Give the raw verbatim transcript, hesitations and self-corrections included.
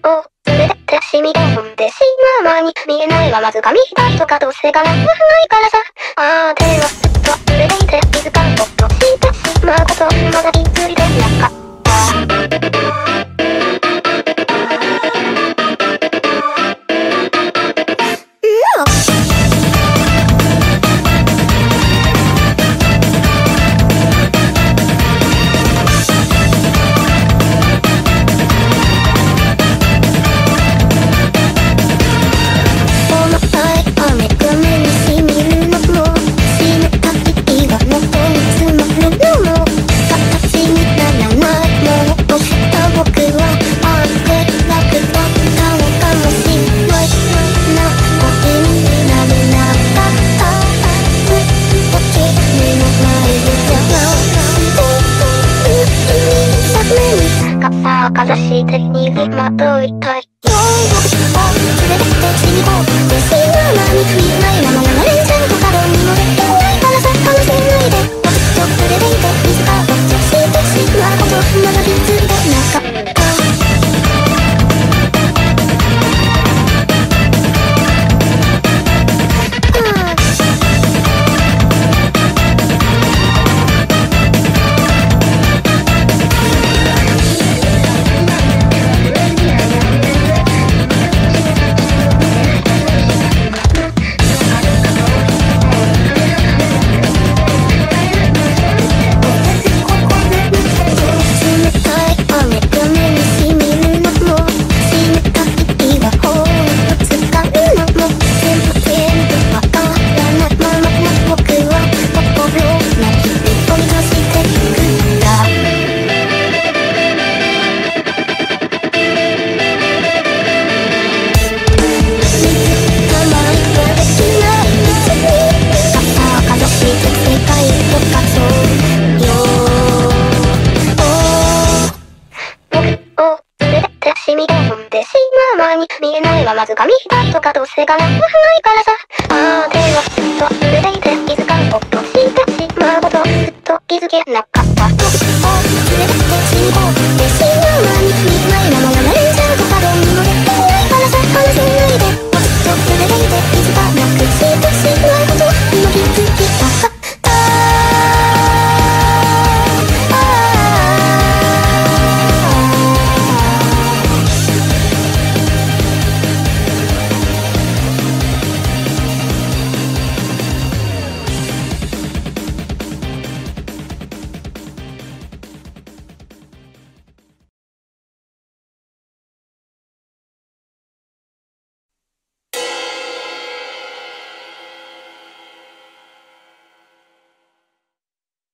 を連れて染み込んでしまう前に見えないはまず紙一重とかどうせがなんもないからさ。ああ手はずっと濡れていて気づかんことしてしまうことまだ気づいてなかった。かざして逃げまといたい。今日を連れて染み込んでしまう前に見えないまま流れちゃうとかどうにもできないからさ。楽しめないでずっと触れていて水が落ちしてしまうことまだ気づいてなかった。見えないはまず紙一重とかどうせがなんもないからさ。ああ手はずっと濡れていて気づかんことしてしまうことずっと気づけなかった。を連れて染み込んで